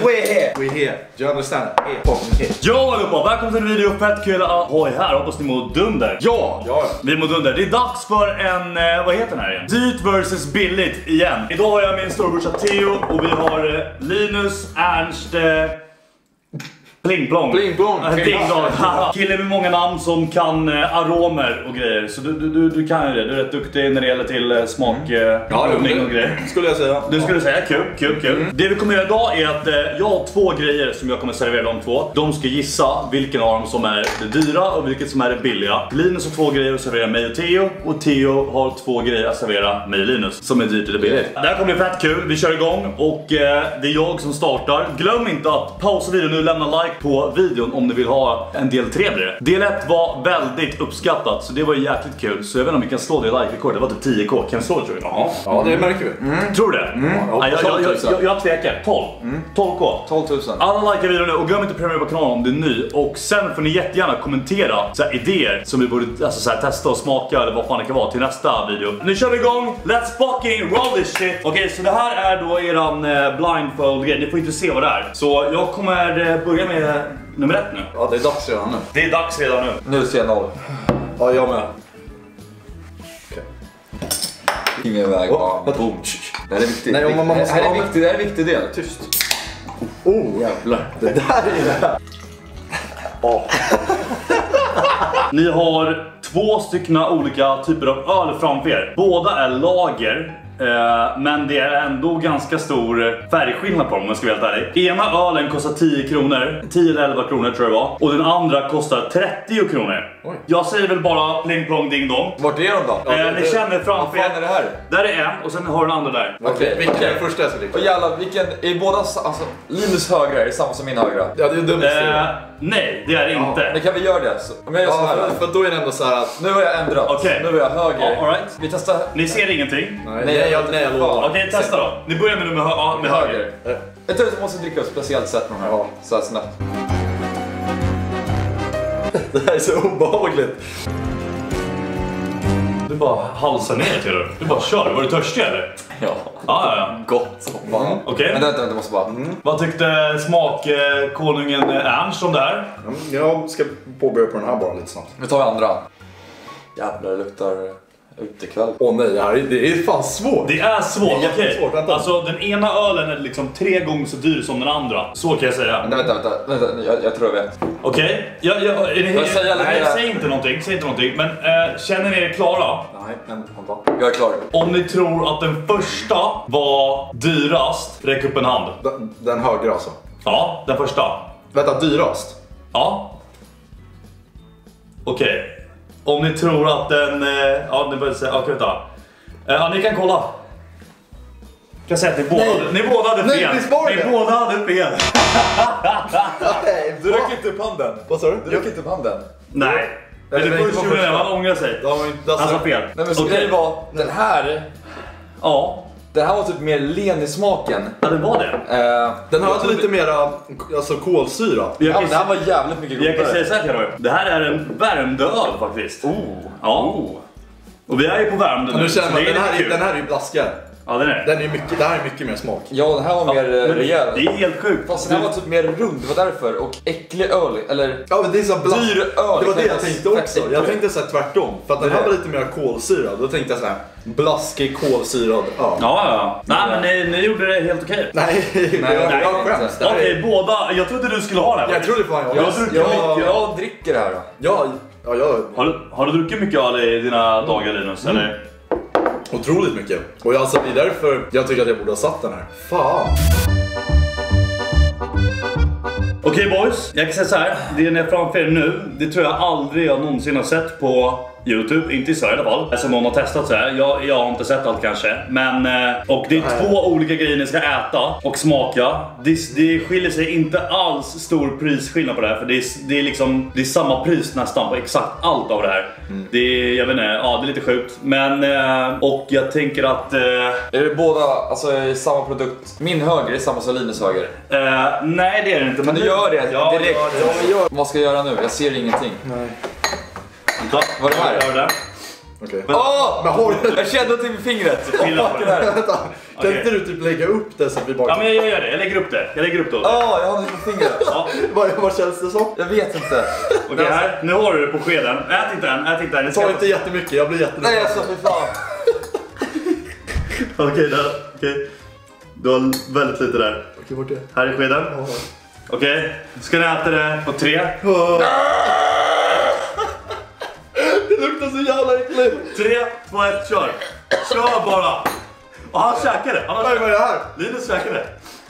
We're here. We're here. Do you understand? Here. Jo allihopa, välkommen till en video. Fett kul att ha er här. Hoppas ni mår dunder. Ja. Vi mår dunder. Det är dags för en, vad heter den här igen? Dyrt versus billigt igen. Idag har jag min storbrorsa Theo och vi har Linus, Ernst, Pling plong. Pling plong. Ding dong. Killen med många namn som kan aromer och grejer. Så du kan ju det. Du är rätt duktig när det gäller till smak och grejer. Skulle jag säga. Du skulle säga kul. Det vi kommer göra idag är att jag har två grejer som jag kommer servera de två. De ska gissa vilken av dem som är det dyra och vilket som är det billiga. Linus har två grejer att servera mig och Theo. Och Theo har två grejer att servera mig och Linus som är dyrt eller billigt. Det här kommer bli fett kul. Vi kör igång och det är jag som startar. Glöm inte att pausa videon nu, lämna like på videon om ni vill ha en del 3 blir det. Del 1 var väldigt uppskattat så det var jäkligt kul. Så jag vet inte om vi kan slå det like-rekord. Det var typ 10k. Kan vi slå det tror jag? Ja, det märker vi. Tror du det? Jag tvekar. 12k. 12 000. Alla likar videon nu och glöm inte att prenumerera på kanalen om du är ny. Och sen får ni jättegärna kommentera så här, idéer som vi borde så här, testa och smaka eller vad fan det kan vara till nästa video. Nu kör vi igång. Let's fucking roll this shit. Okej, så det här är då eran blindfold-grej. Ni får inte se vad det är. Så jag kommer börja med nummer 1 nu. Ja, det är dags redan nu. Det är dags redan nu. Nu ser jag 0. Ja, jag med. Ingen väg. Boom. Det här är viktigt. Nej, man måste det här är en viktig del. Tyst. Oh, jävlar. Det där är det. Ni har 2 stycken olika typer av öl framför er. Båda är lager. Men det är ändå ganska stor färgskillnad på dem om jag ska vara helt ärlig. Ena ölen kostar 10 kronor, 10 eller 11 kronor tror jag det var. Och den andra kostar 30 kronor. Oj. Jag säger väl bara pling plong ding dong. Vart är de då? Ni känner framför Vad fan är det här? Där är en och sen har den andra där. Okej. Vilken är det första jag ska dricka? Och jävlar, vilken är båda, alltså Linus högra är samma som min högra. Ja, det är dumt. Nej, det är det inte. Men kan vi göra det? Så, om jag gör så här. För då är det ändå så här att... Nu har jag ändrat. Okej. Nu är jag höger. All right. Vi testar. Ni ser ingenting? Nej, jag lovar. Okej, testa då. Ni börjar med höger. Jag tror att jag måste dricka på ett speciellt sätt med de här. Ja. Så här snabbt. Det här är så obehagligt. Du bara halsar ner till det. Du bara kör. Var du törstig eller? Ja. Ja. Gott som fan. Okej. Men vänta, jag måste bara... Vad tyckte smakkonungen Ernst om det här? Jag ska påbörja på den här bara lite snabbt. Nu tar vi andra. Jävlar, det luktar utekväll. Åh nej, det är fan svårt. Det är svårt, Det är okej. jättesvårt, vänta. Alltså den ena ölen är liksom 3 gånger så dyr som den andra. Så kan jag säga. Vänta, jag tror jag vet. Okej. Säg inte någonting, Men känner ni er klara? Nej, men vänta. Jag är klar. Om ni tror att den första var dyrast, räck upp en hand. Den högra alltså. Ja, den första. Vänta, dyrast? Ja. Okej. Om ni tror att den... ja, ni börjar säga... Okej, vänta. Ja, ni kan kolla. Jag kan säga att ni båda hade fel. Nej, visst var det? Ni båda hade fel. Du räcker inte upp handen. Vad sa du? Du räcker inte upp handen. Nej. Det är först gjorde det, han ångrar sig. Han sa fel. Nej, men så grejen var, den här... Ja. Den här var typ mer len i smaken. Ja, det var det. Den har lite mera alltså, kolsyra. Ja, men den här var jävligt mycket godare. Jag kan säga så här till er. Det här är en värmd öl faktiskt. Ja. Och vi är ju på värmd nu. Nu känner man, så den här är ju blaskare. Ja, den är. Det här är mycket mer smak. Ja, den här var mer rejäl. Det är helt sjukt. Fast den här var typ mer rund, det var därför. Och äcklig öl, eller... Ja, men det är så dyr öl. Det var det jag tänkte också. Jag tänkte så här tvärtom. För att den här var lite mer kolsyrad. Då tänkte jag så här blaskig, kolsyrad öl. Ja. Nej, men ni gjorde det helt okej. Nej, jag skäms. Okej, båda. Jag trodde du skulle ha det här. Jag trodde fan Jag dricker det här då. Ja. Har du druckit mycket öl i dina dagar, Linus? Eller? Otroligt mycket. Och alltså, det är därför jag tycker att jag borde ha satt den här. Fan. Okej boys, jag kan säga så här. Det ni är framför er nu, det tror jag aldrig jag någonsin har sett på YouTube, inte i Sverige i alla fall. Alltså någon har testat så här. Jag har inte sett allt kanske. Men, och det är 2 olika grejer ni ska äta och smaka. Det skiljer sig inte alls stor prisskillnad på det här. För det är liksom, det är samma pris nästan på exakt allt av det här. Det är, jag vet inte, ja det är lite sjukt. Men, och jag tänker att... Är det båda, alltså samma produkt? Min höger är samma som Linus höger? Nej det är det inte. Men du gör det ja, direkt. Ja, vad ska jag göra nu? Jag ser ingenting. Nej. Vad är det här? Gör det. Okej. Åh! Men har du... Jag kände någonting med fingret. Vänta, kan Okej. inte du typ lägga upp det så att vi bara... Ja, men jag gör det. Jag lägger upp det. Jag lägger upp det. Jag har någonting med fingret. Ja. Vad känns det som? Jag vet inte. Okej, här. Nu har du det på skeden. Ät inte än. Ät inte än. Ta inte jättemycket, jag blir jättenöjd. Nej, alltså för fan. Okej, där. Okej. Du har väldigt lite där. Okej, vart är det? Här är skeden. Okej. Ska ni äta det på 3? Det luktar så jävla äckligt. 3, 2, 1, kör. Kör bara. Och han käkade. Vad är det här? Linus käkade.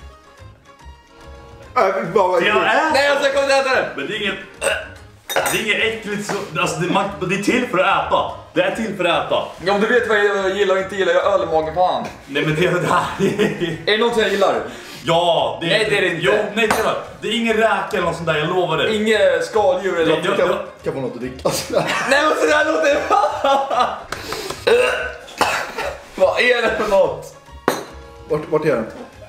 Bara vad Tina, ät! Nej, alltså jag kommer inte äta det. Men det är inget äckligt så, alltså det är till för att äta. Det är till för att äta. Ja, men du vet vad jag gillar och inte gillar. Jag har öl i magen, fan. Nej, men det är det här. Är det någonting jag gillar? Ja, Nej, det är det inte. Jo, nej, Tina. Det är ingen räka eller något sånt där, jag lovar det. Inget skaldjur eller något. Kan få något att dricka. Nej, men sådär låter det. Vad är det för något? Vart är den?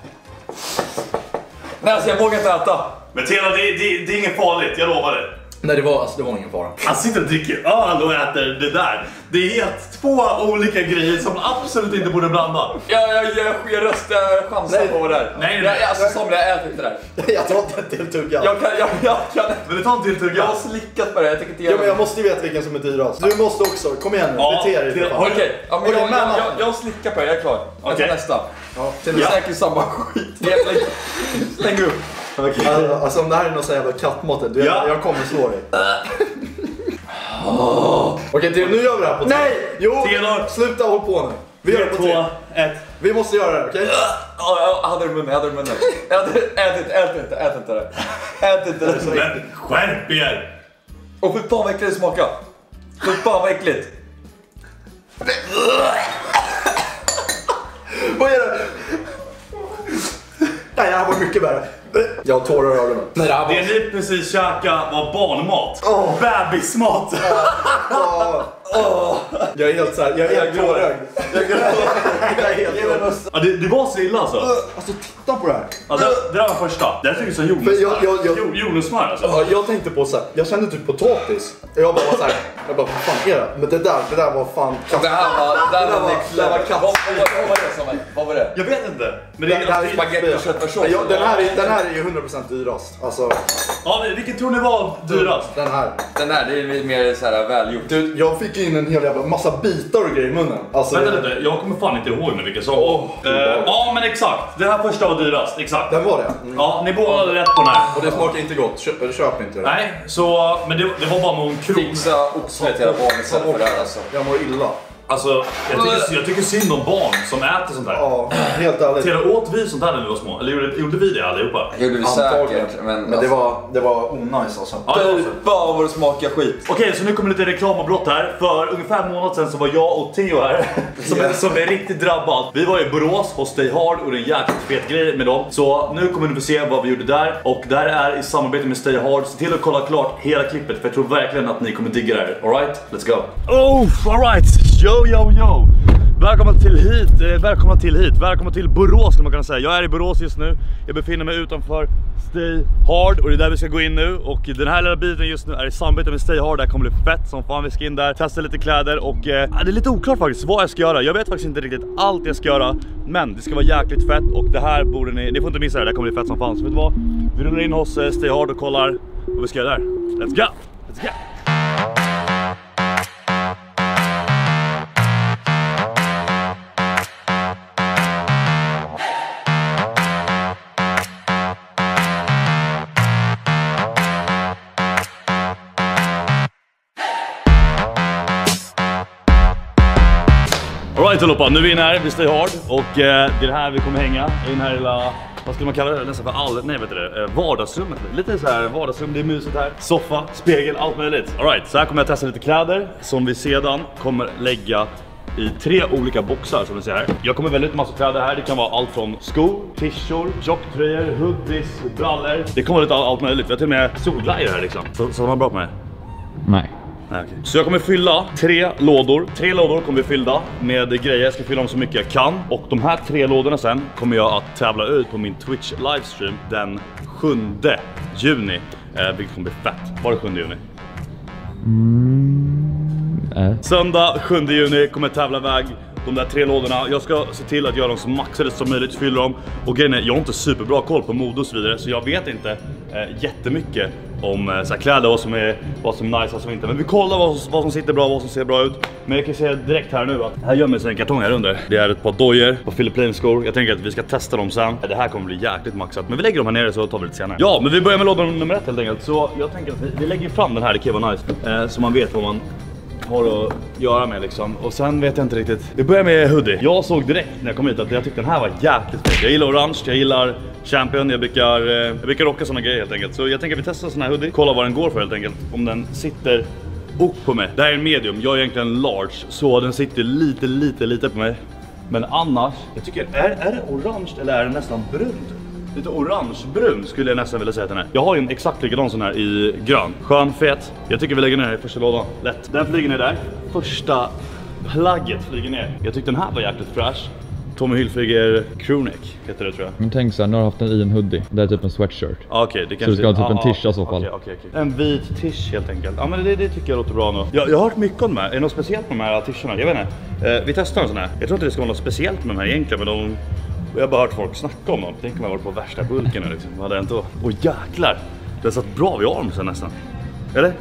Nej, alltså jag vågar inte äta. Men Tina, det är inget farligt, jag lovar det. Nej, det var ingen fara. Han sitter och dricker öl och äter det där. Det är helt 2 olika grejer som man absolut inte borde blanda. Jag röstar chansen på det där. Nej. Alltså som jag äter inte det där. Jag tar inte en till tugga. Jag kan. Men det tar en till tugga. Jag har slickat på det, jag tänker inte Ja, göra men jag måste ju veta vilken som är dyrast. Du måste också, kom igen nu, Ja, bete dig. det- Okej, ja, men Okej, jag slickar på det, jag är klar. Jag tar Okej. nästa. Ja, Det är säkert samma skit. Släng upp. alltså om det här är någon sån jävla kattmått, Ja. jag kommer slå dig. Okej, nu gör vi det här på Nej! Jo, Theodor. sluta håll på nu. Vi gör det 3, på 2, 3. 1. Vi måste göra det, okej? Jag hade det i munnen, Ät inte det. Ät inte det. Men skärp er! Och för fan vad äckligt det smakar. För fan vad äckligt. Vad är det? Nej, det här var mycket värre. Jag har tårar i ögonen. Nej, det här var... Det ni precis käkade var barnmat. Bebismat. Jag är helt såhär, jag är helt tårögd. Jag är helt tårögd. Ja, det var så illa alltså. Alltså titta på det här. Ja, det där var första. Det här tycker jag som För jordnötssmör alltså. Ja, jag tänkte på såhär, jag kände typ potatis. Jag bara var såhär, vad fan är det? Men det där var fan Det här var next level. katt. Vad var det? Jag vet inte. Men Det här är Spagetti och köttfärssås. Ja, den här är ju 100% dyrast. Alltså, Ja, men vilken tror ni var dyrast? den här. Den här, det är mer så här välgjort. Du, jag fick in en hel jävla massa bitar och grejer i munnen. Alltså, Vänta lite, jag kommer fan inte ihåg med vilken som ja, men exakt. Den här första var dyrast, exakt. Den var det. Ja, ni båda hade rätt på den här. Och det smakar inte gott. Köp inte det. Nej, så, men det var bara någon krog. Fixa oxfilé till era barn istället för det här alltså. Jag mår illa. Alltså, jag tycker synd om barn som äter sånt här. Ja, helt ärligt. Tera, åt vi sånt här när vi var små? Eller gjorde vi det allihopa? Det gjorde vi Antagligen. säkert, Men det var onajs alltså. Ja, det var så. Fan vad det smakar skit. Okej, så nu kommer lite reklamavbrott här. För ungefär en månad sedan så var jag och Theo här som är riktigt drabbad. Vi var i Borås hos Stay Hard och det är en jäkligt fet grej med dem. Så nu kommer ni få se vad vi gjorde där. Och där är i samarbete med Stay Hard. Se till att kolla klart hela klippet för jag tror verkligen att ni kommer digga det här. Alright, let's go. Oh, alright. Yo. Välkomna till Borås kan man kunna säga. Jag är i Borås just nu. Jag befinner mig utanför Stay Hard och det är där vi ska gå in nu. Och den här lilla biten just nu är i samarbete med Stay Hard. Det här kommer bli fett som fan. Vi ska in där, testa lite kläder och det är lite oklart faktiskt vad jag ska göra. Jag vet faktiskt inte riktigt allt jag ska göra. Men det ska vara jäkligt fett och det här borde ni får inte missa det. Det kommer bli fett som fan. Så vet du vad? Vi rullar in hos Stay Hard och kollar vad vi ska göra där. Let's go! Let's go! Alright allihopa, nu är vi inne här vid Stay Hard och det är det här vi kommer hänga i den här lilla, vad ska man kalla det, nästan för vardagsrummet. Lite så här vardagsrum, det är mysigt här, soffa, spegel, allt möjligt. Alright, så här kommer jag testa lite kläder som vi sedan kommer lägga i 3 olika boxar som ni ser här. Jag kommer välja ut massa kläder här, det kan vara allt från skor, t-shirts, tjocktröjor, hoodies, brallor. Det kommer lite allt möjligt, vi har till och med solglajjor här liksom. Så var bra på mig? Nej. Nej, okay. Så jag kommer fylla 3 lådor. 3 lådor kommer vi fylla med grejer. Jag ska fylla dem så mycket jag kan. Och de här 3 lådorna sen kommer jag att tävla ut på min Twitch livestream den 7 juni. Vilket kommer bli fett. Var det 7 juni? Söndag 7 juni kommer jag tävla iväg de där 3 lådorna. Jag ska se till att göra dem så maxade som möjligt, fylla dem. Och grejen är, jag har inte superbra koll på mode och så vidare, så jag vet inte jättemycket om så här, kläder, vad som är nice och som inte. Men vi kollar vad som sitter bra, vad som ser bra ut. Men jag kan säga direkt här nu att här gömmer sig en kartong här under. Det är ett par dojor på Philippine-skor. Jag tänker att vi ska testa dem sen. Det här kommer bli jäkligt maxat, men vi lägger dem här nere så tar vi lite senare. Ja, men vi börjar med låda nummer 1 helt enkelt. Så jag tänker att vi lägger fram den här, det kan vara nice. Så man vet vad man har att göra med liksom. Och sen vet jag inte riktigt. Vi börjar med hoodie. Jag såg direkt när jag kom hit att jag tyckte den här var jäkligt fet. Jag gillar orange, jag gillar Champion, jag brukar rocka såna grejer helt enkelt. Så jag tänker att vi testar sån här hoodie. Kolla vad den går för helt enkelt. Om den sitter upp på mig. Det här är en medium, jag är egentligen large. Så den sitter lite på mig. Men annars, jag tycker, är det orange eller är det nästan brunt? Lite orangebrun skulle jag nästan vilja säga att den är. Jag har ju en exakt likadan sån här i grön. Skön, fet. Jag tycker vi lägger ner i första lådan. Lätt. Den flyger ner där. Första plagget flyger ner. Jag tyckte den här var jäkligt fresh. Tommy Hilfiger crewneck heter det tror jag. Men tänk så här, nu har du haft den i en hoodie. Det är typ en sweatshirt. Okej, det kan så du ska ha typ en tisha i så fall. Okej. En vit tisch helt enkelt. Ja men det tycker jag låter bra nu. Jag har hört mycket om de här. Är det något speciellt med de här tischerna? Jag vet inte. Vi testar en sån här. Jag tror inte det ska vara något speciellt med de här egentligen, men jag har bara hört folk snacka om dem. Tänk om jag var på värsta bulken liksom. Vad hade jag inte då? Åh jäklar! Det har satt bra vid armsen nästan. Eller?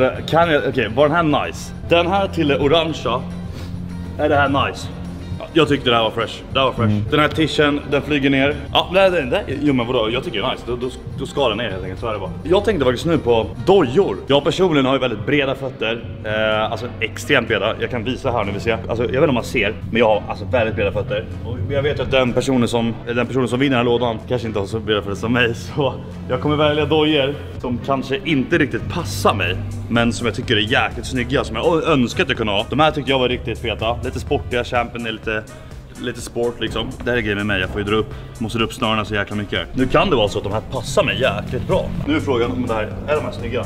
Okej, var den här nice? Den här till det orangea. Är det här nice? Jag tyckte det här var fresh. Den här tischen, den flyger ner. Ja, jo men vadå? Jag tycker det är nice. Då ska den ner helt enkelt, så är det bara. Jag tänkte faktiskt nu på dojor. Jag personligen har ju väldigt breda fötter. Alltså extremt breda. Jag kan visa här nu vi ser. Alltså jag vet inte om man ser, men jag har alltså väldigt breda fötter. Och jag vet att den personen som vinner den här lådan kanske inte har så breda fötter som mig. Så jag kommer välja dojor som kanske inte riktigt passar mig, men som jag tycker är jäkligt snygga, som jag önskar att jag kunde ha. De här tyckte jag var riktigt feta. Lite sportiga, Champion är lite sport liksom. Det här är grejen med mig, jag får ju måste dra upp snörarna så jäkla mycket. Nu kan det vara så att de här passar mig jäkligt bra. Nu är frågan om är de här snygga.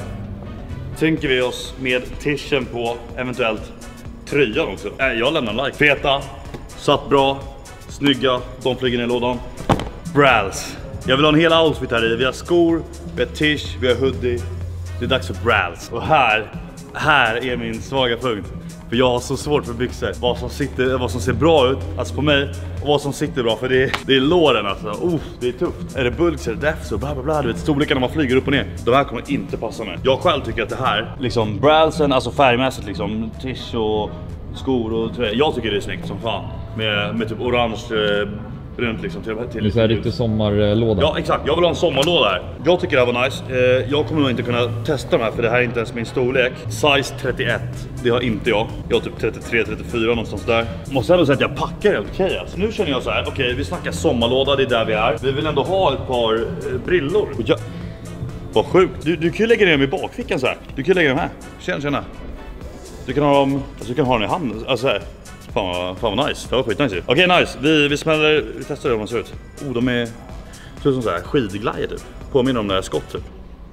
Tänker vi oss med tischen på eventuellt tröjan också. Jag lämnar en like. Feta, satt bra, snygga, de flyger ner i lådan. Brals. Jag vill ha en hel outfit här i. Vi har skor, vi har tisch, vi har hoodie. Det är dags för brals. Och här är min svaga punkt. För jag har så svårt för byxor. Vad som ser bra ut, alltså på mig, och vad som sitter bra, för det är låren alltså. Det är tufft. Är det bulks, är det def, så bla bla bla. Du vet storleken när man flyger upp och ner. De här kommer inte passa mig. Jag själv tycker att det här, liksom bralsen, alltså färgmässigt liksom, tisch och skor och tröja. Jag tycker det är snyggt som fan. Med typ orange brunt liksom till det är så här riktigt sommarlåda. Ja exakt, jag vill ha en sommarlåda här. Jag tycker det här var nice. Jag kommer nog inte kunna testa de här, för det här är inte ens min storlek. Size 31, det har inte jag. Jag har typ 33-34 någonstans där. Måste ändå säga att jag packar helt okej alltså. Nu känner jag så här, okej, vi snackar sommarlåda, det är där vi är. Vi vill ändå ha ett par brillor. Vad sjukt, du kan ju lägga ner dem i bakfickan så här. Du kan ju lägga dem här, känna. Du kan ha dem, alltså, du kan ha dem i handen, alltså här. Fan vad nice, det var skitnice. Okej, nice, vi testar hur de ser ut. De ser ut som så här skidglajer typ. Påminner om det här skott typ.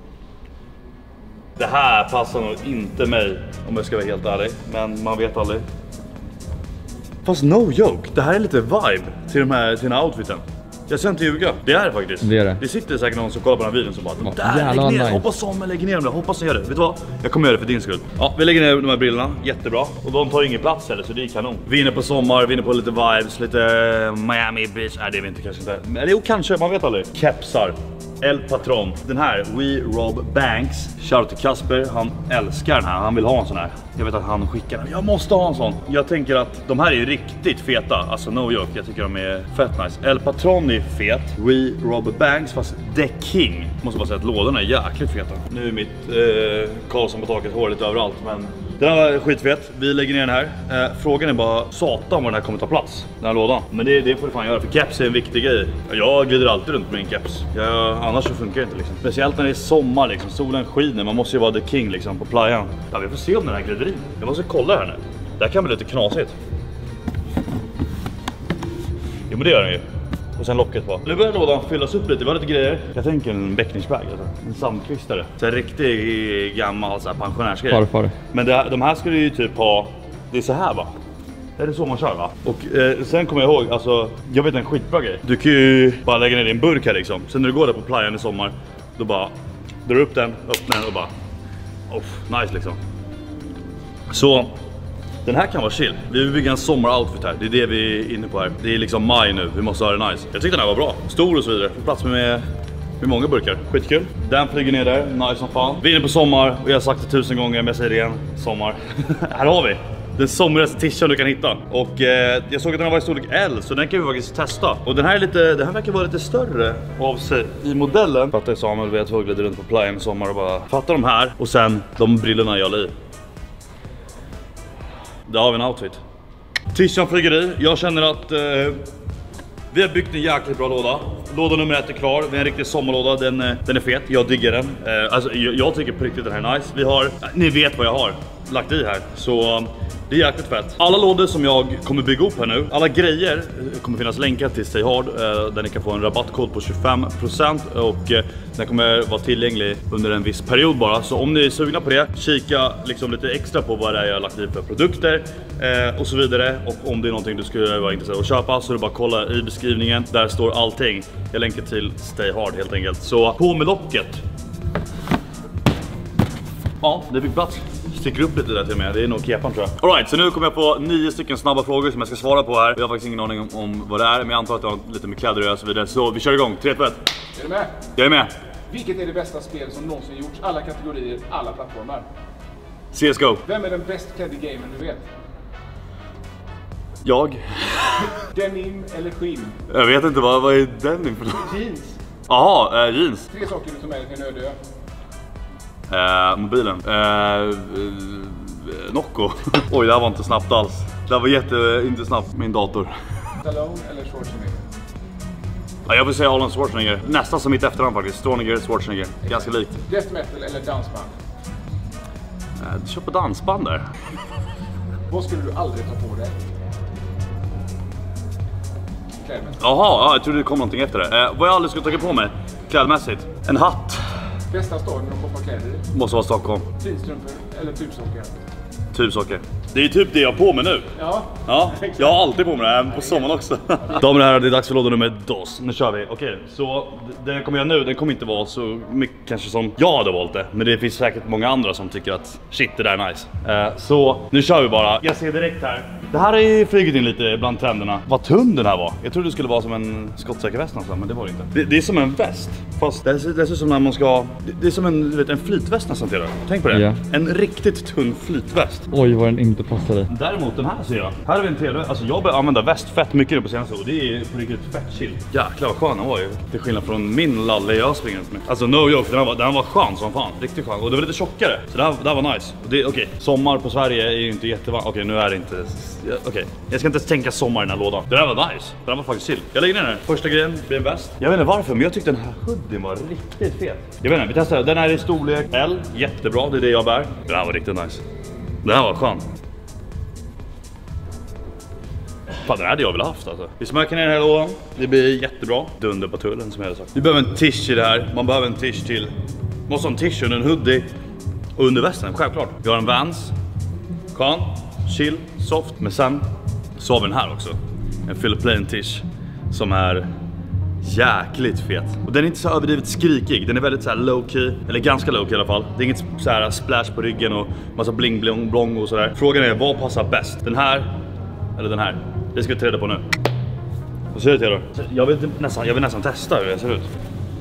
Det här passar nog inte mig om jag ska vara helt ärlig, men man vet aldrig. Fast no joke, det här är lite vibe till den här outfiten. Jag ska inte ljuga, det är det faktiskt. Det sitter säkert någon som kollar på den här videon som bara lägg ner, nice. Hoppas som lägger ner dem där, hoppas ni gör det. Vet du vad? Jag kommer göra det för din skull. Ja, vi lägger ner de här brillorna, jättebra. Och de tar ingen plats heller, så det är kanon. Vi är inne på sommar, vi är inne på lite vibes, lite Miami Beach. Nej, det är vi inte, kanske inte. Eller jo, kanske, man vet aldrig. Kepsar, El Patron. Den här, We Rob Banks. Shoutout till Kasper, han älskar den här, han vill ha en sån här. Jag vet att han skickar den, jag måste ha en sån. Jag tänker att de här är ju riktigt feta, alltså no joke, jag tycker de är fett nice. El Patron är fet, We Rob Banks, fast The King. Måste bara säga att lådorna är jäkligt feta. Nu är mitt Karlsson på taket hår lite överallt, men den här var skitfet, vi lägger ner den här. Frågan är bara satan om den här kommer ta plats, den här lådan. Men det får du fan göra, för keps är en viktig grej. Jag glider alltid runt med min keps, annars så funkar det inte liksom. Speciellt när det är sommar liksom, solen skiner, man måste ju vara The King liksom på playan. Ja, vi får se om den här glider in. Jag måste kolla här nu, det här kan bli lite knasigt. Jo men det gör den ju. Och sen locket på. Nu börjar lådan fyllas upp lite, vi har lite grejer. Jag tänker en bäckningsbag, alltså. En sandkvistare. Så en riktig gammal så här, pensionärsgrej. Farfar. Men de här skulle ju typ ha, det är så här va? Det är så man kör va? Och sen kommer jag ihåg, alltså, jag vet en skitbra grej. Du kan ju bara lägga ner din burk här liksom. Sen när du går där på playan i sommar, då bara drar upp den, öppnar den och bara nice liksom. Så Den här kan vara chill. Vi vill bygga en sommaroutfit här. Det är det vi är inne på här. Det är liksom maj nu. Vi måste ha det nice. Jag tyckte den här var bra. Stor och så vidare. Får plats med många burkar. Skitkul. Den flyger ner där. Nice som fan. Vi är inne på sommar och jag har sagt det 1000 gånger men jag säger det igen. Sommar. Här har vi. Den somrigaste t-shirten du kan hitta. Och jag såg att den var i storlek L, så den kan vi faktiskt testa. Och den här verkar vara lite större av sig i modellen. Fattar Samuel, vi har glider runt på playa i sommar och bara fattar de här. Och sen de brillorna jag la i. Där har vi en outfit. T-shirten flyger i. Jag känner att vi har byggt en jäkligt bra låda. Låda nummer 1 är klar. Vi har en riktig sommarlåda. Den är fet. Jag diggar den. Alltså, jag tycker på riktigt den här är nice. Vi har, ni vet vad jag har lagt i här. Så det är jäkligt fett. Alla lådor som jag kommer bygga upp här nu, alla grejer kommer finnas länkar till Stay Hard. Där ni kan få en rabattkod på 25%. Och den kommer vara tillgänglig under en viss period bara. Så om ni är sugna på det, kika liksom lite extra på vad det är jag har lagt i för produkter. Och så vidare. Och om det är någonting du skulle vara intresserad av att köpa, så är det bara att kolla i beskrivningen. Där står allting. Jag länkar till Stay Hard helt enkelt. Så på med locket. Ja, det fick plats. Sticker upp lite där till mig, det är nog kepan tror jag. Alright, så nu kommer jag på 9 stycken snabba frågor som jag ska svara på här. Jag har faktiskt ingen aning om vad det är, men jag antar att det har lite med kläder att göra och så vidare. Så vi kör igång, 3, 2, 1. Är du med? Jag är med. Vilket är det bästa spel som någonsin gjorts? Alla kategorier, alla plattformar. CSGO. Vem är den bäst klädda gamern du vet? Jag. Denim eller skinn? Jag vet inte, vad är denim för något? Jeans. Jaha, jeans. 3 saker du tar med dig till en öde ö. Mobilen. Nocco. Oj, det här var inte snabbt alls. Det här var inte snabbt, min dator. Stallone eller Schwarzenegger? Ja, jag vill säga Arnold Schwarzenegger. Nästan som mitt efternamn faktiskt. Schwarzenegger. Ganska likt. Death metal eller dansband? Kör på dansband där. Vad skulle du aldrig ta på dig? Klädmässigt. Jaha, jag trodde det kom någonting efter det. Vad jag aldrig skulle ta på mig klädmässigt. En hatt. Bästa staden att shoppa kläder i? Måste vara Stockholm. Tidstrumpor eller tubsockor? Tubsocker. Det är typ det jag har på mig nu. Ja. Ja, jag har alltid på mig det här på sommaren också. Damer och herrar, det är dags för låda nummer 2. Nu kör vi. Okej, så den kommer jag nu. Den kommer inte vara så mycket kanske som jag hade valt det. Men det finns säkert många andra som tycker att shit, det där är nice. Så nu kör vi bara. Jag ser direkt här. Det här är flugit in lite bland trenderna. Vad tunn den här var. Jag trodde det skulle vara som en skottsäker väst nästan, men det var det inte. Det är som en väst. Fast det är som när man ska... Det är som en flytväst nästan till det. Tänk på det. Ja. En riktigt tunn flytväst. Oj, vad den inte passar i. Däremot den här ser jag. Här har vi en tele. Alltså jag börjar använda väst fett mycket nu på senaste år. Det är på riktigt fett chill. Jäklar vad skön den var ju. Till skillnad från min lalle jag springer med. Alltså no joke, den var skön som fan. Riktigt skön. Och det var lite tjockare. Så det här var nice. Okej, sommar på Sverige är ju inte jättevarmt. Okej, nu är det inte... Okej, jag ska inte tänka sommar i den här lådan. Det där var nice. Den var faktiskt chill. Jag lägger ner den. Första grejen blir en väst. Jag vet inte varför, men jag tyckte den här hoodien var riktigt fet. Jag vet inte, vi testar. Den här är i storlek L. Jättebra, det är det jag bär. Den här var riktigt nice. Den här var skön. Fan, den här hade jag väl haft alltså. Vi smökar ner den här lådan. Det blir jättebra. Dunder på tullen som jag hade sagt. Vi behöver en tisch i det här. Man behöver en tisch till. Måste ha en tisch under en hoodie. Och under västen, självklart. Vi har en Vans. Skön. Chill. Soft. Men sen så har vi den här också. En Philip Plain tisch. Som är jäkligt fet. Och den är inte så överdrivet skrikig. Den är väldigt så här low key. Eller ganska low key i alla fall. Det är inget så här splash på ryggen och massa bling bling blong och sådär. Frågan är, vad passar bäst? Den här eller den här? Det ska vi ta reda på nu. Vad ser det till då? Jag vill nästan testa hur det ser ut.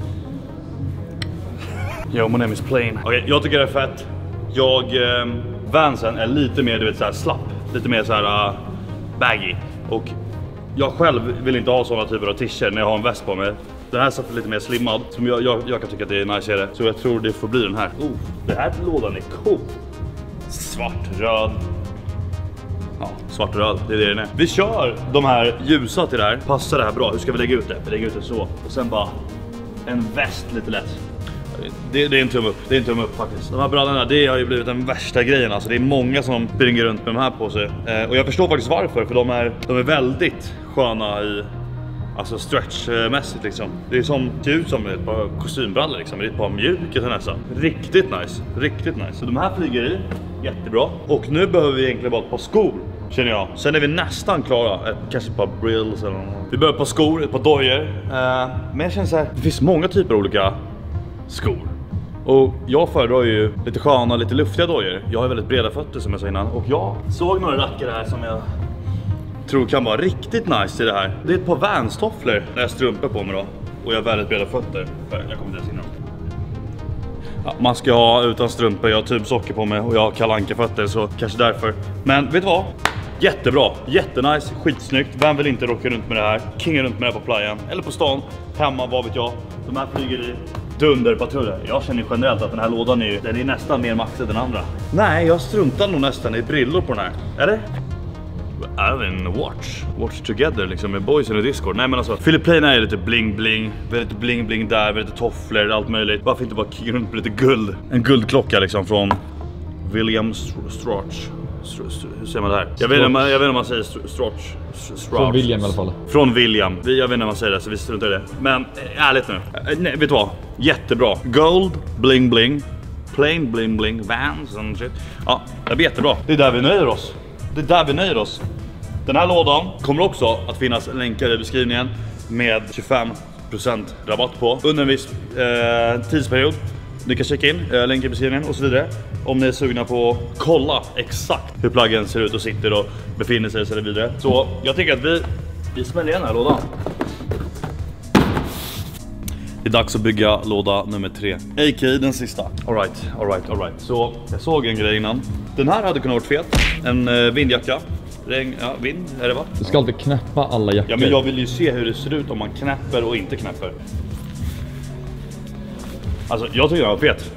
Yo, my name is Plain. Okej, jag tycker det är fett. Vansen är lite mer, du vet, så här slapp. Lite mer så här baggy. Och jag själv vill inte ha sådana typer av t-shirt när jag har en väst på mig. Den här satt lite mer slimmad. Som jag kan tycka att det är nice i det. Så jag tror det får bli den här. Den här lådan är cool. Svart, röd. Ja, svart och röd, det är det den är. Vi kör de här ljusa till det här. Passar det här bra? Hur ska vi lägga ut det? Vi lägger ut det så. Och sen bara en väst lite lätt. Det är en tumme upp. Det är en tumme upp faktiskt. De här brallorna, det har ju blivit den värsta grejen. Alltså det är många som springer runt med de här på sig. Och jag förstår faktiskt varför. För de är väldigt sköna i... Alltså stretchmässigt liksom. Det är som, ser ut som ett par kostymbrallor liksom. Det är ett par mjuka nästan. Riktigt nice. Riktigt nice. Så de här flyger i. Jättebra. Och nu behöver vi egentligen bara ett par skor. Känner jag. Sen är vi nästan klara. Kanske ett par brills eller något. Vi behöver ett par skor, ett par dojor. Men jag känner så här. Det finns många typer av olika skor. Och jag föredrar ju lite sköna, lite luftiga dojor. Jag har väldigt breda fötter som jag sa innan. Och jag såg några rackare här som jag tror kan vara riktigt nice i det här. Det är ett par Vans-tofflor när jag har strumpor på mig då. Och jag har väldigt breda fötter. Jag kommer inte ens in dem. Ja, man ska ha utan strumpor, jag har tubsocker på mig och jag har Kalle Anka-fötter, så kanske därför. Men vet du vad? Jättebra, jättenice, skitsnyggt. Vem vill inte rocka runt med det här? Kinga runt med det här på playan, eller på stan, hemma, vad vet jag. De här flyger i dunderpatruller. Jag känner generellt att den här lådan är nästan mer maxad än andra. Nej, jag struntar nog nästan i brillor på den här. Eller? Även watch together liksom med boys i Discord. Nej men alltså, Philip Plain är lite bling bling. Väldigt bling bling där, väldigt tofflor, allt möjligt. Varför inte bara kicka runt med lite guld? En guldklocka liksom från William Strauch. Hur säger man det här? Jag vet inte om man säger Strauch. Från William i alla fall. Från William. Jag vet inte om man säger det, så vi struntar i det. Men ärligt nu. Nej, vet du vad? Jättebra. Gold, bling bling. Plain bling bling. Vans and shit. Ja, det blir jättebra. Det är där vi nöjer oss. Det är där vi nöjer oss. Den här lådan kommer också att finnas länkar i beskrivningen med 25% rabatt på under en viss tidsperiod. Ni kan checka in länkar i beskrivningen och så vidare om ni är sugna på att kolla exakt hur pluggen ser ut och sitter och befinner sig och så vidare. Så jag tänker att vi smäller igen den här lådan. Det är dags att bygga låda nummer 3. AK den sista. Alright. Så jag såg en grej innan. Den här hade kunnat vara fet. En vindjacka. Ja, vind är det va? Du ska alltid knäppa alla jackor. Ja, men jag vill ju se hur det ser ut om man knäpper och inte knäpper. Alltså, jag tycker den var fet.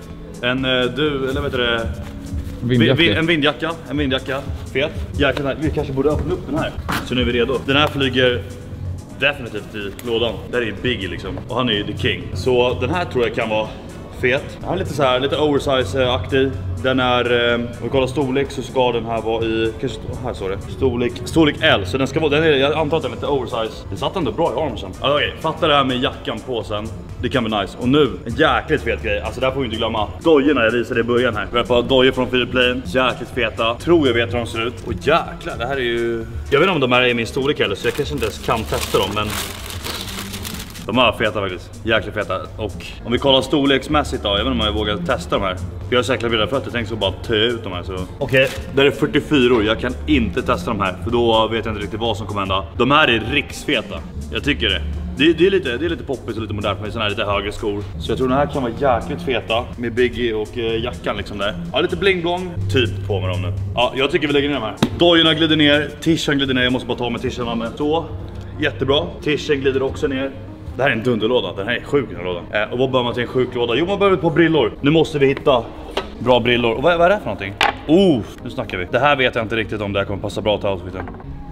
En vindjacka. Fet. Vi kanske borde öppna upp den här. Så nu är vi redo. Den här flyger definitivt i lådan. Det här är Biggie liksom. Och han är ju the king. Så den här tror jag kan vara fet. Den är lite så här, lite oversize-aktig. Den är, om vi kollar storlek så ska den här vara i, kanske, här står det, storlek L. Så den ska vara, jag antar att den är lite oversize. Det satt ändå bra i armsen. Alltså, okej, fatta det här med jackan på sen. Det kan bli nice. Och nu, en jäkligt fet grej. Alltså där får vi inte glömma dojorna jag visade i början här. Vi har ett par dojor från Philip Plain. Jäkligt feta. Tror jag vet hur de ser ut. Och jäklar, det här är ju... Jag vet inte om de här är i min storlek heller, så jag kanske inte ens kan testa dem, men... De är feta faktiskt, jäkligt feta. Och om vi kollar storleksmässigt då, jag vet inte om jag vågar testa de här. Jag har säkert vilja fötter, tänk så bara ta ut de här så. Okej, där är 44 år, jag kan inte testa de här. För då vet jag inte riktigt vad som kommer hända. De här är riksfeta, jag tycker det. Det är lite poppigt och lite modernt med såna här lite högre skor. Så jag tror den här kan vara jäkligt feta med Biggie och jackan liksom där. Ja, lite bling-blong typ på med dem nu. Ja, jag tycker vi lägger ner de här. Dojorna glider ner, tishan glider ner, jag måste bara ta med tishan med. Så, jättebra. Tishan glider också ner. Det här är en dunderlåda, den här är sjuk den här lådan. Och vad behöver man till en sjuk låda? Jo, man behöver ett par brillor. Nu måste vi hitta bra brillor. Och vad är det för någonting? Nu snackar vi. Det här vet jag inte riktigt om det här kommer passa bra till outfiten.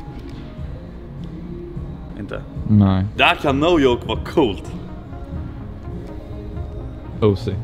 Inte? Nej. Det här kan no joke vara coolt. OC. Nej,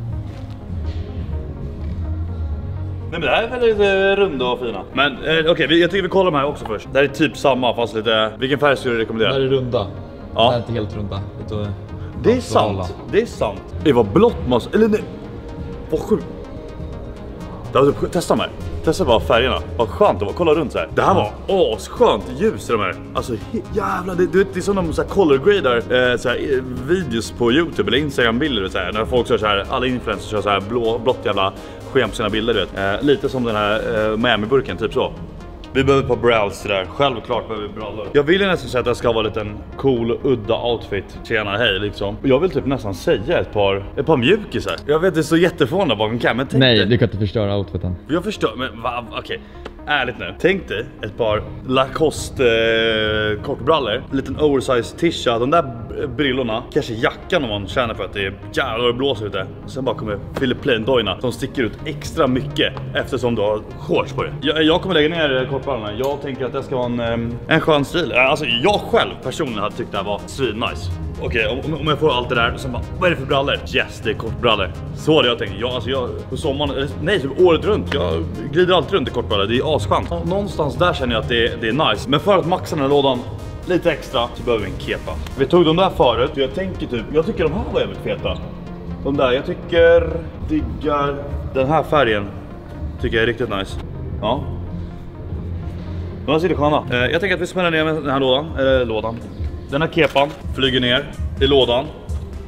men det här är väldigt runda och fina. Men okej, jag tycker vi kollar de här också först. Det här är typ samma fast lite... Vilken färg skulle du rekommendera? Det här är runda. Ja. Det här är inte helt runda. Det är sant. Det är sant. Det var blått måste... Eller nej. Vad sjukt. Testa med. Testa bara färgerna. Vad skönt det var. Kolla runt så här. Det här var asskönt ljus i de här. Alltså jävlar. Det är som de så här color gradar så här, videos på YouTube eller Instagram-bilder så här. När folk kör så här. Alla influencers kör så här blått jävla sken på sina bilder. Du vet. Lite som den här Miami-burken. Typ så. Vi behöver ett par browse till där. Självklart behöver vi brallor. Jag vill ju nästan säga att det ska vara lite en cool, udda outfit. Tjena, hej liksom. Jag vill typ nästan säga ett par mjukisar. Jag vet, det är så jätteförvånad bakom kameran. Nej, du kan inte förstöra outfiten. Jag förstår, men okej. Ärligt nu. Tänk dig ett par Lacoste kortbrallor. En liten oversize tisha. De där brillorna. Kanske jackan om man känner för att det är jävlar blåser ute. Sen bara kommer Philip Plain dojorna som sticker ut extra mycket eftersom du har shorts på det. Jag kommer lägga ner kortbrallorna. Jag tänker att det ska vara en skön stil. Alltså jag själv personligen hade tyckt det här var nice. Okej, om jag får allt det där och sen bara, vad är det för brallor? Yes, det är kortbrallor. Så hade jag tänkt. Jag på sommaren, nej, typ året runt. Jag glider alltid runt i kortbrallor. Det är asskönt. Ja, någonstans där känner jag att det är nice. Men för att maxa den här lådan lite extra så behöver vi en kepa. Vi tog de där förut. Jag tycker de här var jävligt feta. De där, jag diggar den här färgen. Tycker jag är riktigt nice. Ja. De här sitter sköna. Jag tänker att vi smäller ner med den här lådan. Den här kepan flyger ner i lådan.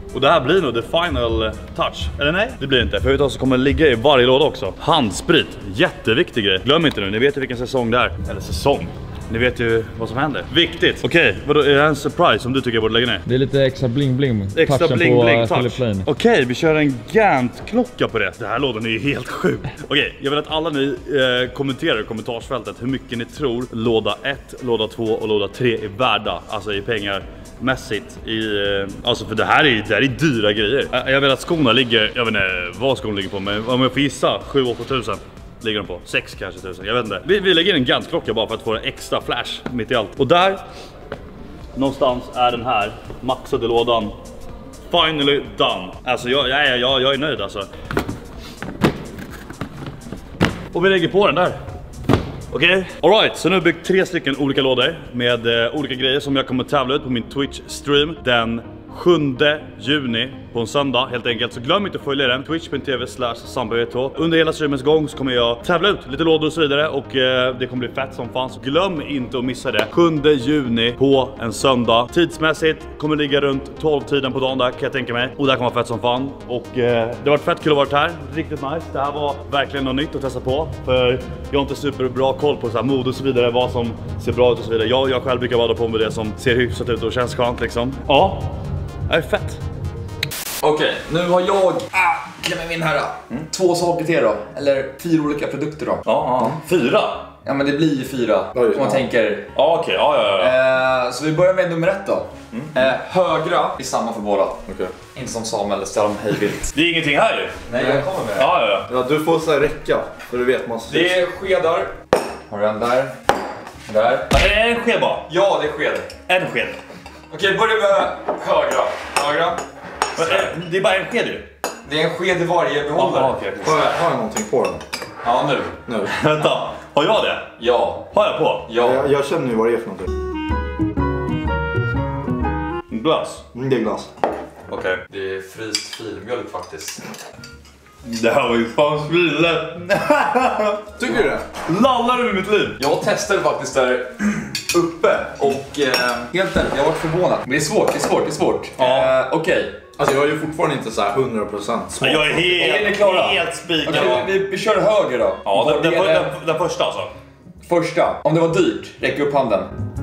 Och det här blir nog the final touch. Eller nej? Det blir inte. För vet du vad som kommer ligga i varje låda också? Handsprit. Jätteviktig grej. Glöm inte nu, ni vet ju vilken säsong det är. Eller säsong. Ni vet ju vad som händer. Viktigt. Okej, vadå, är det en surprise som du tycker jag borde lägga ner? Det är lite extra bling-bling. Extra bling-bling touch. touch. Okej, vi kör en Gantt-klocka på det. Det här lådan är ju helt sjuk. Okej, jag vill att alla ni kommenterar i kommentarsfältet hur mycket ni tror låda 1, låda 2 och låda 3 är värda. Alltså i pengar mässigt. Alltså för det här är dyra grejer. Jag vill att skorna ligger, jag vet inte vad skorna ligger på, men om jag får gissa 7-8 tusen. Ligger de på 6 kanske tusen, jag vet inte. Vi lägger in en Gantt-klocka bara för att få en extra flash mitt i allt. Och där någonstans är den här maxade lådan finally done. Alltså jag är nöjd alltså. Och vi lägger på den där. Okej, alright, så nu har jag byggt 3 stycken olika lådor med olika grejer som jag kommer tävla ut på min Twitch-stream den 7 juni på en söndag helt enkelt. Så glöm inte att följa den, twitch.tv/sambav2. Under hela streamens gång så kommer jag tävla ut lite lådor och så vidare. Och det kommer bli fett som fan, så glöm inte att missa det. 7 juni på en söndag. Tidsmässigt kommer ligga runt 12-tiden på dagen där kan jag tänka mig. Och där kommer vara fett som fan. Och det har varit fett kul att vara här, riktigt nice. Det här var verkligen något nytt att testa på. För jag har inte superbra koll på så här mode och så vidare, vad som ser bra ut och så vidare. Jag själv brukar vara på med det som ser hyfsat ut och känns skönt liksom. Ja. Det är fett. Okej, nu har jag klämmer in här då. 2 saker till då. Eller 4 olika produkter då. Ja, 4. Ja men det blir ju 4 om man tänker. Ja okej, ja. Så vi börjar med nummer 1 då. Högra är samma för båda. Okej. Inte som Samuel ställer hej vilt. Det är ingenting här ju. Nej, jag kommer med det. Ja. Ja, du får så här räcka, för du vet man. Det är skedar. Har du en där? Där. Det är en sked bara. Ja, det är sked. En sked. Okej, börja med högra. Det är bara en sked ju. Det är en sked i varje behållare. Har jag någonting på den? Ja, nu. Vänta, har jag det? Ja. Har jag på? Ja. Jag känner ju vad det är för någonting. Glass. Det är glass. Okej. Det är fryst filmjölk faktiskt. Det här var ju fan svilet. Tycker du det? Lallar du med mitt liv? Jag testade faktiskt där uppe och helt ärligt, jag var förvånad. Men det är svårt. Ja. Okej. Alltså jag är ju fortfarande inte så här 100% smart. Jag är Är ni klara? helt spikad. Okej, vi kör höger då. Ja, den första alltså. Första, om det var dyrt, räck upp handen.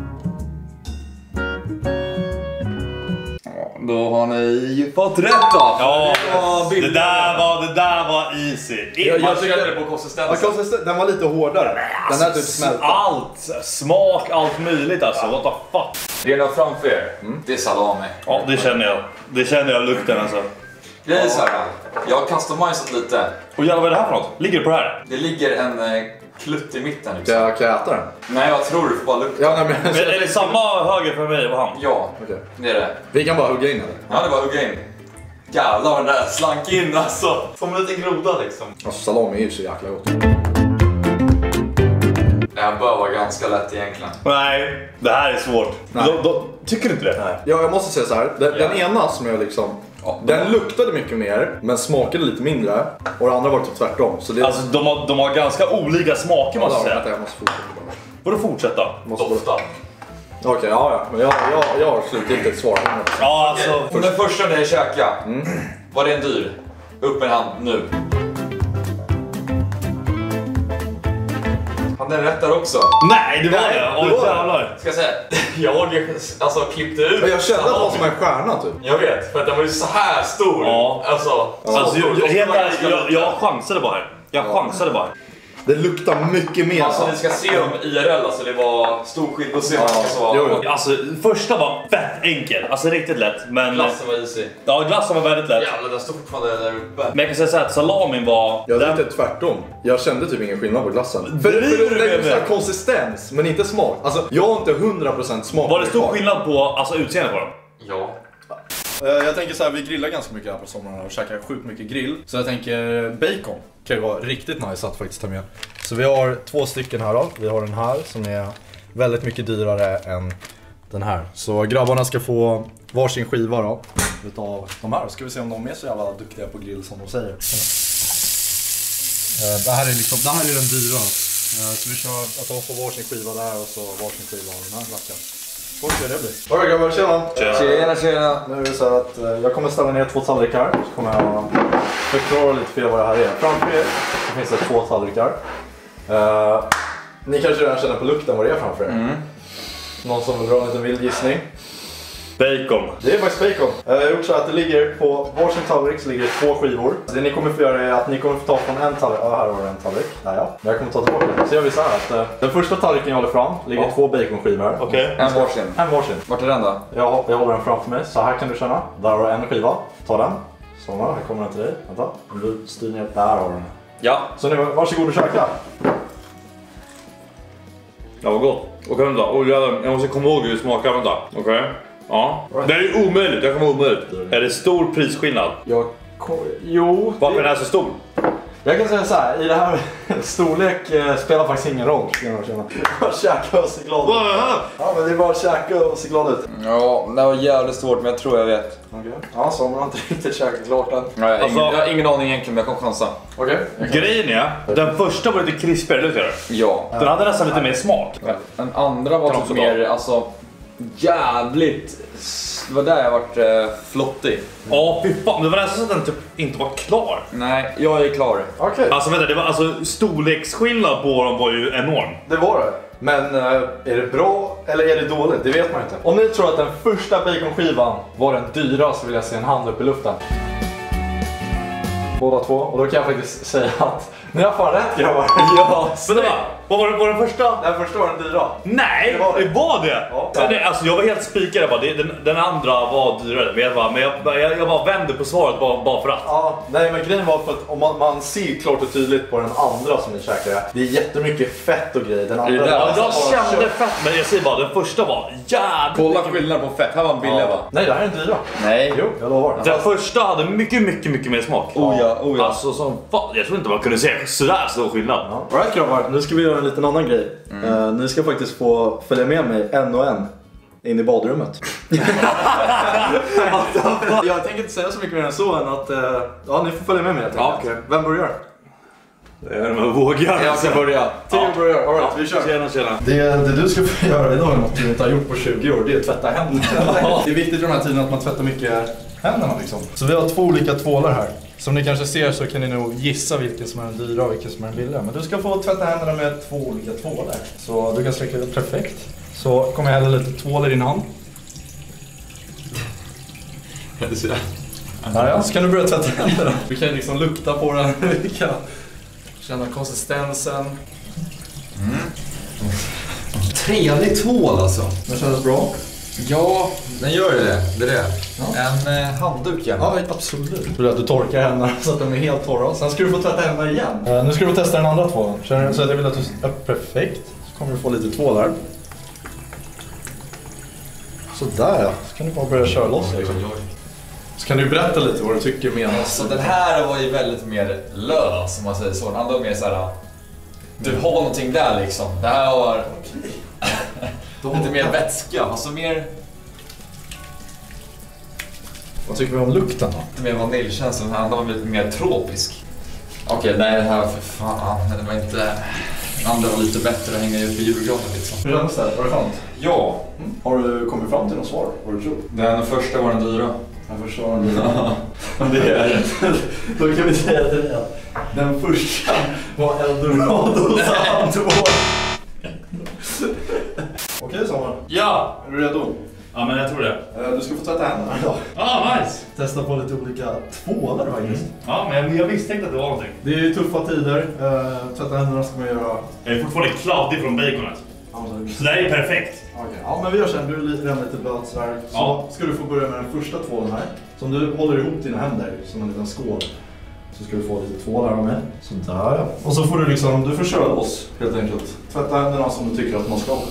Ja, då har ni fått rätt då. Ja, det det där var easy. Jag kände det på konsistensen. Den var lite hårdare. Den där typ smält. Allt, smak, allt möjligt alltså. What the fuck? Det är något framför er. Det är salami. Ja, det känner jag. Det känner jag lukten alltså. Grejen är så här, jag har customisat lite. Och jävlar, vad är det här för något? Ligger det på det här? Det ligger en klutt i mitten liksom. Kan jag äta den? Nej, jag tror du får bara lukta. Ja, nej, men... Är det samma höger för mig och han? Ja, Okej. det är det. Vi kan bara hugga in den. Ja, det var hugga in. Jävlar, den där slank in alltså. Som en liten groda liksom. Alltså salami är ju så jäkla gott. Det här bör vara ganska lätt egentligen. Nej, det här är svårt. Tycker du inte det? Nej. Ja, jag måste säga så här. Den ena som jag liksom... Ja, den luktade mycket mer, men smakade lite mindre. Och det andra var typ tvärtom. Så det... Alltså de har ganska olika smaker måste jag säga. Vänta, jag måste fortsätta bara. Får du fortsätta? dofta. Okej, ja. Men jag har slutgiltigt svar. Ja, alltså. Och den första när jag käkade, var det en dyr? Upp med en hand nu. Han den rätt där också. Nej, det var Nej, det. det var det. Jävlar. Ska jag säga, jag alltså klippte ut. Jag kände att det var som en stjärna typ. Jag vet, för att den var ju så här stor. Ja. Alltså jag chansade bara här. Jag chansade bara. Det luktar mycket mer. Alltså ni ska se dem IRL, alltså det var stor skillnad att se vad det var. Jo. Alltså första var fett enkel, alltså riktigt lätt. Men Glassen var easy. ja, glassen var väldigt lätt. Jävlar, den står fortfarande där uppe. Men jag kan säga så här att salamin var... Jag tänkte tvärtom. Jag kände typ ingen skillnad på glassen. För Driver du det är med så här mig? konsistens, men inte smak. Alltså, jag har inte 100% smak. Var det stor skillnad på alltså, utseende på dem? Ja. Jag tänker så här, vi grillar ganska mycket här på sommaren och käkar sjukt mycket grill. Så jag tänker bacon kan ju vara riktigt nice att faktiskt ta med. Så vi har 2 stycken här då. Vi har den här som är väldigt mycket dyrare än den här. Så grabbarna ska få varsin skiva då utav de här. Ska vi se om de är så jävla duktiga på grill som de säger. Det här är den dyra. Så vi kör att de får varsin skiva där och så varsin skiva av den här rackaren. Får se det blir. Alright grabbar, tjena. Tjena. Nu är det så här att jag kommer ställa ner 2 tallrikar. Så kommer jag förklara lite för er vad det här är. Framför er så finns det 2 tallrikar. Ni kanske redan känner på lukten vad det är framför er. Någon som vill dra en liten vild gissning? Bacon. Det är faktiskt bacon. Jag har gjort så att det ligger på varsin tallrik så ligger det 2 skivor. Det ni kommer få göra är att ni kommer få ta från en tallrik. Ja, här har du en tallrik. Ja. Jag kommer ta tillbaka den. Så gör vi så här att den första tallriken jag håller fram ligger 2 baconskivor. Okej. En varsin. En varsin. Vart är den då? Jag håller den framför mig. Så här kan du känna. Där har du en skiva. Ta den. Så här kommer den till dig. Vänta. Om du styr ner. Där har du den. Ja. Så nu, varsågod och käka. Det var gott. Okej, vänta. Jag måste komma ihåg hur det smakar. Vänta. Okej. Ja. Det är ju omöjligt. Jag kommer omöjligt. Är det stor prisskillnad? Jo. Varför är den här så stor? Jag kan säga så här, i det här storlek spelar faktiskt ingen roll. Bara käka och se glad ut. Ja, men det är bara att käka och se glad ut. Ja, det var jävligt svårt men jag tror jag vet. Okej. Ja, så har man inte riktigt käkat klart än. Nej, jag har ingen aning egentligen men jag kan chansa. Okej. Grejen är, den första var lite krispigare, eller hur? Ja. Den hade nästan lite mer smak. Den andra var typ mer, alltså jävligt. Det var där jag vart flottig. Ja, fy fan. Det var nästan så att den typ inte var klar. Nej, jag är klar. Okej. Alltså vänta, det var alltså storleksskillnad på dem var ju enorm. Det var det. Men är det bra eller är det dåligt? Det vet man inte. Om ni tror att den första baconskivan var den dyra så vill jag se en hand upp i luften. Båda 2. Och då kan jag faktiskt säga att ni har fan rätt grabbar. Ja, men vad var den första? Den första var den dyra. Nej, det var det! Ja. Alltså jag var helt spikad bara. Den andra var dyrare. Men jag bara vände på svaret bara för att. Ja, nej men grejen var för att om man ser klart och tydligt på den andra som ni käkade. Det är jättemycket fett och grejer. Den andra jag kände fett, men jag säger bara den första var jävligt. Kolla skillnaden på fett, här var en billig va? Nej, det här är en dyra. Nej. Jo, jag lovar. Den första hade mycket mer smak. Oh ja. Alltså som fan, jag tror inte man kunde se sådär stor skillnad. Ja. Alright grabbar, nu ska vi göra en liten annan grej. Ni ska faktiskt få följa med mig en och en in i badrummet. Jag tänker inte säga så mycket mer än så än att ja, ni får följa med mig helt enkelt. Ja, okay. Vem börjar? Det är de vågar. Jag ska börja. Theo börjar. Alright, vi kör. Tjena. Det du ska få göra idag är något du inte har gjort på 20 år. Det är att tvätta händerna. Det är viktigt i de här tiderna att man tvättar mycket händerna liksom. Så vi har 2 olika tvålar här. Som ni kanske ser så kan ni nog gissa vilken som är den dyra och vilken som är den billiga. Men du ska få tvätta händerna med 2 olika tvålar. Så du kan sträcka det perfekt. Så kommer jag hälla lite tvål i din hand. Ja, så kan du börja tvätta händerna. Vi kan liksom lukta på den. Vi kan känna konsistensen. Trevlig tvål alltså. Den känns bra. Ja, den gör ju det. Det är det. Ja. En handduk igen. Ja, absolut. Så att du torkar händerna så att de är helt torra. Sen ska du få tvätta händerna igen. Nu ska du testa den andra tvålen. Så jag vill att du... perfekt. Så kommer du få lite tvål där. Sådär ja. Så kan du bara börja köra loss liksom. Så kan du berätta lite vad du tycker menas. Så den här var ju väldigt mer lös om man säger så. Den andra var mer såhär... Du har någonting där liksom. Det här var... lite mer vätska. Alltså mer... Vad tycker vi om lukten då? Lite mer vaniljkänsla. Den andra var lite mer tropisk. Okej, nej det här var för fan. Det var inte... Den andra var lite bättre att hänga ut på julgranen liksom. Hur känns det? Var det skönt? Ja. Har du kommit fram till något svar? Vad du tror? Den första var den dyra. Den första var den dyra. Det är det. Då kan vi säga till dig att den första var Eldorado sandvård. Okej Samuel. Ja! Är du redo? Ja, men jag tror det. Du ska få tvätta händerna idag. Nice! Testa på lite olika tvålar faktiskt. Ja, men jag misstänkte att det var någonting. Det är ju tuffa tider. Tvätta händerna ska man göra. Jag är fortfarande kladdig från baconet. Så det här är perfekt. Okej. Ja, men vi gör sen. Du är redan lite blöt så här. Så Ja. ska du få börja med den första tvålen här. Som du håller ihop dina händer som en liten skål. Så ska du få lite tvål här av mig. Sådär ja. Och så får du liksom, du får köra loss helt enkelt. Tvätta händerna som du tycker att man ska.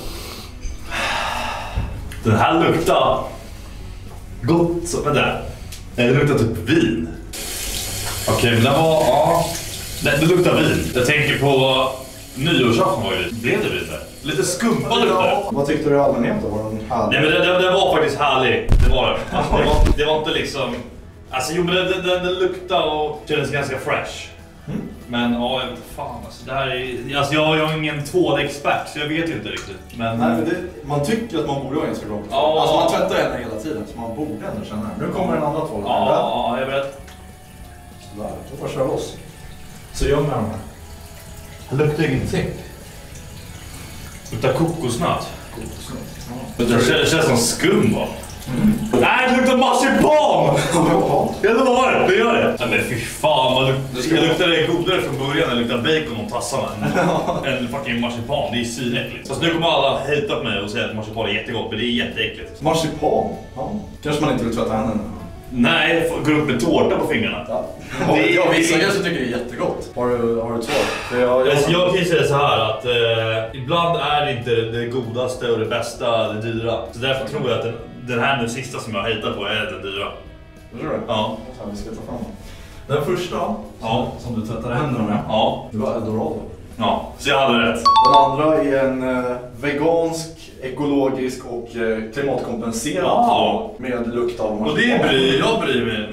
Den här luktar gott så. Vänta. Det luktar typ vin. Okej, men det var... Ja. Det luktar vin. Jag tänker på nyårsafton var ju lite. Blev det lite? Lite skumpa luktar. Vad tyckte du i allmänhet då? Var den härlig? Nej, men den var faktiskt härlig. Det var det. Alltså, det var inte liksom... Alltså jo, men den luktade och kändes ganska fresh. Men ja, jag vet fan alltså, det här är, alltså jag är ingen 2D-expert så jag vet ju inte riktigt. Men nej, men man tycker att man borde ha ganska bra. Ja. Alltså man tvättar henne hela tiden så man borde ändå känna. Nu kommer den andra två. Ja, jag vet. Sådär, då får jag köra loss. Så gömmer jag den här. Det luktar ingenting. Det luktar kokosnöt. Det känns som skum va? Nej, det luktar marsipan! Jag lovar, det gör det. Nej men fy fan, det luktar godare från början än luktar bacon och tassarna än fucking marsipan, det är svinäckligt. Fast nu kommer alla hejta på mig och säga att marsipan är jättegott, men det är jätteäckligt. Marsipan? Ja. Kanske man inte vill tvätta händerna. Nej, gå upp med tårta på fingrarna. Ja. Vissa kanske tycker det är jättegott. Har du ett svar? Jag kan ju säga så här att ibland är det inte det godaste och det bästa, det dyra. Så därför tror jag att den här nu sista som jag hittar på är den dyra. Tror du det? Ja. Så vi ska ta fram den. Den första som du tvättade händerna med. Ja. Det var Eldorado. Ja, så jag hade rätt. Den andra är en vegansk, ekologisk och klimatkompenserad med lukt av marsipan. Och det jag bryr mig.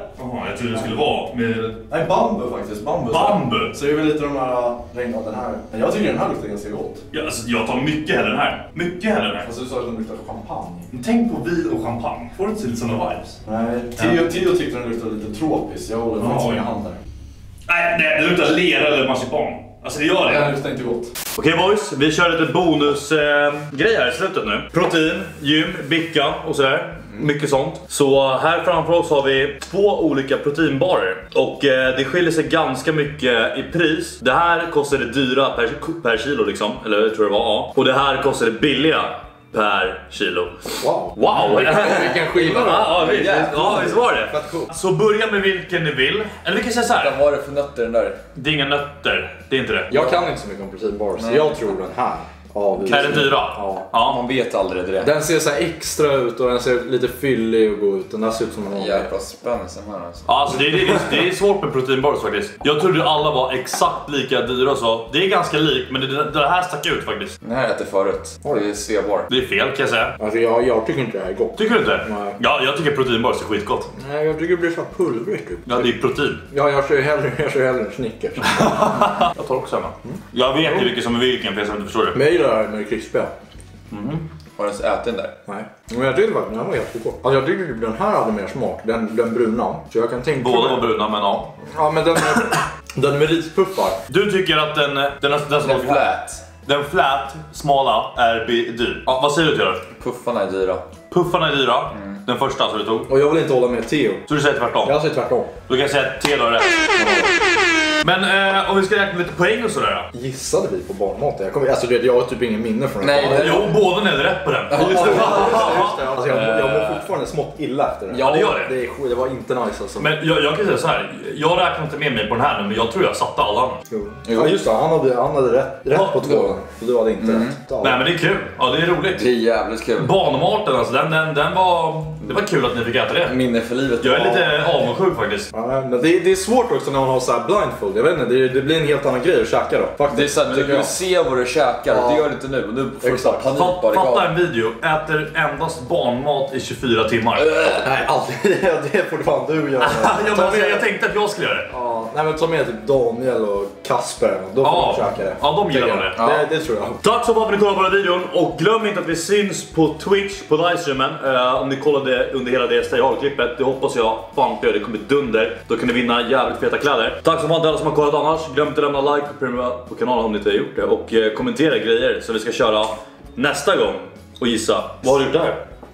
Jag trodde det skulle vara med... Nej, bambu faktiskt. Bambu? Så det är väl lite de här regn av den här. Men jag tycker den här luktar ganska gott. Ja, alltså, jag tar mycket hellre den här. Mycket hellre den här. Alltså du sa att den luktar champagne. Men tänk på vin och champagne. Får du inte lite sådana vibes? Nej, Theo tyckte den luktade lite tropiskt. Jag håller faktiskt med hand där. Nej, det luktar lera eller marsipan. Alltså det gör det. Det luktar inte gott. Okej boys, vi kör lite bonusgrej här i slutet nu. Protein, gym, bicka och sådär. Mycket sånt. Så här framför oss har vi 2 olika proteinbarer. Och det skiljer sig ganska mycket i pris. Det här kostar det dyra per kilo liksom. Eller jag tror det var A. Och det här kostar det billiga per kilo. Wow! Vilken skiva då? Ja, visst var det. Så börja med vilken ni vill. Eller vi kan säga så här. Vad var det för nötter den där? Det är inga nötter, det är inte det. Jag kan inte så mycket om proteinbars, så jag tror den här. Är den dyra? Ja. Man vet aldrig det. Den ser så här extra ut och den ser lite fyllig och god ut. Den där ser ut som en vanlig. Jävla spänsen här alltså. Alltså det är svårt med proteinbars faktiskt. Jag trodde alla var exakt lika dyra så. Det är ganska likt, men det här stack ut faktiskt. Den här äter förut. Det är svebar. Det är fel kan jag säga. Alltså jag tycker inte det här är gott. Tycker du inte? Nej. Ja, jag tycker proteinbars är skitgott. Nej, jag tycker det blir så här pulvrigt typ. Ja, det är protein. Ja, jag kör hellre en Snickers. Jag tar också samma. Jag vet ju vilken som är vilken för jag inte förstår det. Men jag gillar det här med krispiga. Har du ens ätit den där? Nej. Men jag tyckte faktiskt den här var jättegod. Alltså jag tycker den här hade mer smak, den bruna. Så jag kan tänka Båda var bruna men ja. Ja, men den med rispuffar. Du tycker att den som Den flät. Den flät, smala är dyr. Ja, vad säger du till det? Puffarna är dyra. Puffarna är dyra. Den första som du tog. Och jag vill inte hålla med Theo. Så du säger tvärtom? Jag säger tvärtom. Då kan jag säga att Theo har rätt. Men om vi ska räkna lite poäng och sådär. Gissade vi på barnmat? Jag har typ ingen minne från den. Nej, Jo, båda ni hade rätt på den. Just det. Alltså jag mår fortfarande smått illa efter det. Ja, det gör det. Det var inte nice alltså. Men jag kan säga så här. Jag räknar inte med mig på den här nu, men jag tror jag satte alla andra. Ja just det, han hade rätt på 2. Så du hade inte rätt. Ja. Nej men det är kul. Ja, det är roligt. det är jävligt kul. Barnmaten alltså, den var... Det var kul att ni fick äta det. Minne för livet. Jag är lite avundsjuk faktiskt. Ja, men det är svårt också när man har så här blindfold. Jag vet inte, det blir en helt annan grej att käka då. Faktiskt, Det är så här, du vill se vad du käkar och det gör det inte nu. Och nu får du Exakt. panik bara. Fatta en video. Äter endast barnmat i 24 timmar. Nej, aldrig. Det får fan du göra. Jag tänkte att jag skulle göra det. Ja, nej men ta med typ Daniel och Kasper. Då får de käka det. Ja, de gillar det. Det tror jag. Tack så mycket för att ni kollade på den här videon. Och glöm inte att vi syns på Twitch på livestreamen. Om ni kollade under hela det Stay Hard-klippet. Det hoppas jag fan på. Det kommer dunder. Då kan ni vinna jävligt feta kläder. Tack så mycket till alla som har kollat annars. Glöm inte att lämna like och prenumerera på kanalen om ni inte har gjort det. Och kommentera grejer så vi ska köra nästa gång. Och gissa, vad har du gjort där?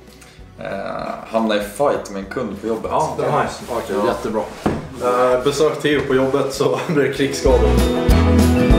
Hamna i fight med en kund på jobbet. Ja, det är nice. Okay, jättebra. Besök Theo på jobbet så blir det krigsskador.